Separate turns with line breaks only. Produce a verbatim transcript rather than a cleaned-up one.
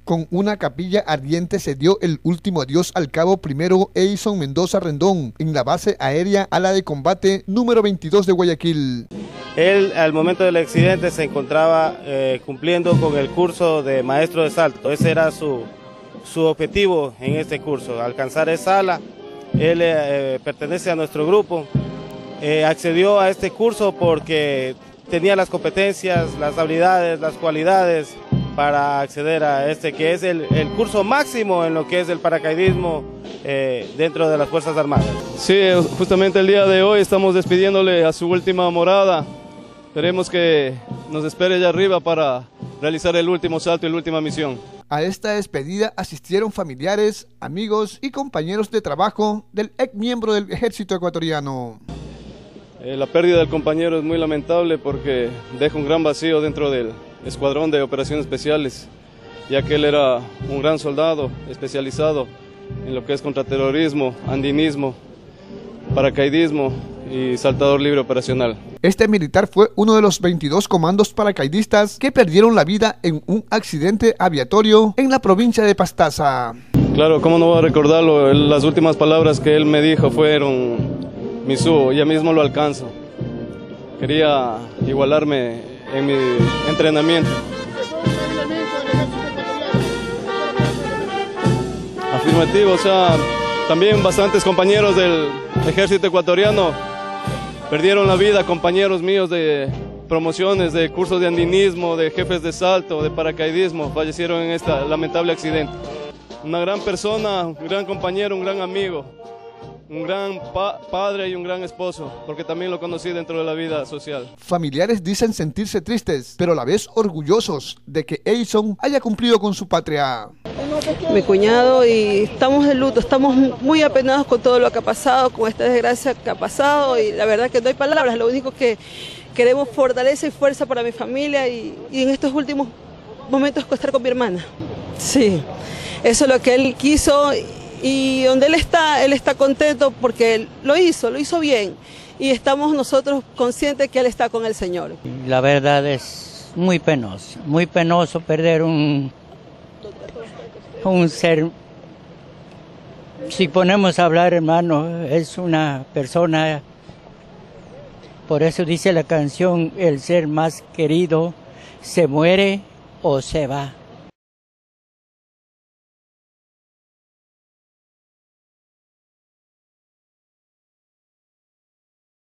Con una capilla ardiente se dio el último adiós al cabo primero Edison Mendoza Rendón en la base aérea ala de combate número veintidós de Guayaquil.
Él al momento del accidente se encontraba eh, cumpliendo con el curso de maestro de salto. Ese era su, su objetivo en este curso, alcanzar esa ala. Él eh, pertenece a nuestro grupo, eh, accedió a este curso porque tenía las competencias, las habilidades, las cualidades para acceder a este, que es el, el curso máximo en lo que es el paracaidismo eh, dentro de las Fuerzas Armadas.
Sí, justamente el día de hoy estamos despidiéndole a su última morada. Esperemos que nos espere allá arriba para realizar el último salto y la última misión.
A esta despedida asistieron familiares, amigos y compañeros de trabajo del ex miembro del Ejército Ecuatoriano.
Eh, la pérdida del compañero es muy lamentable porque deja un gran vacío dentro del Escuadrón de Operaciones Especiales, ya que él era un gran soldado especializado en lo que es contraterrorismo, andinismo, paracaidismo y saltador libre operacional.
Este militar fue uno de los veintidós comandos paracaidistas que perdieron la vida en un accidente aviatorio en la provincia de Pastaza.
Claro, cómo no voy a recordarlo, las últimas palabras que él me dijo fueron: Misú, ya mismo lo alcanzo. Quería igualarme en mi entrenamiento. Afirmativo, o sea, también bastantes compañeros del Ejército Ecuatoriano perdieron la vida, compañeros míos de promociones, de cursos de andinismo, de jefes de salto, de paracaidismo, fallecieron en este lamentable accidente. Una gran persona, un gran compañero, un gran amigo, un gran pa padre y un gran esposo, porque también lo conocí dentro de la vida social.
Familiares dicen sentirse tristes, pero a la vez orgullosos de que Edison haya cumplido con su patria.
Mi cuñado y estamos de luto, estamos muy apenados con todo lo que ha pasado, con esta desgracia que ha pasado, y la verdad que no hay palabras. Lo único que queremos fortaleza y fuerza para mi familia y, y en estos últimos momentos estar con mi hermana. Sí, eso es lo que él quiso. Y donde él está, él está contento porque él lo hizo, lo hizo bien. Y estamos nosotros conscientes que él está con el Señor.
La verdad es muy penoso, muy penoso perder un, un ser. Si ponemos a hablar, hermano, es una persona, por eso dice la canción, el ser más querido se muere o se va.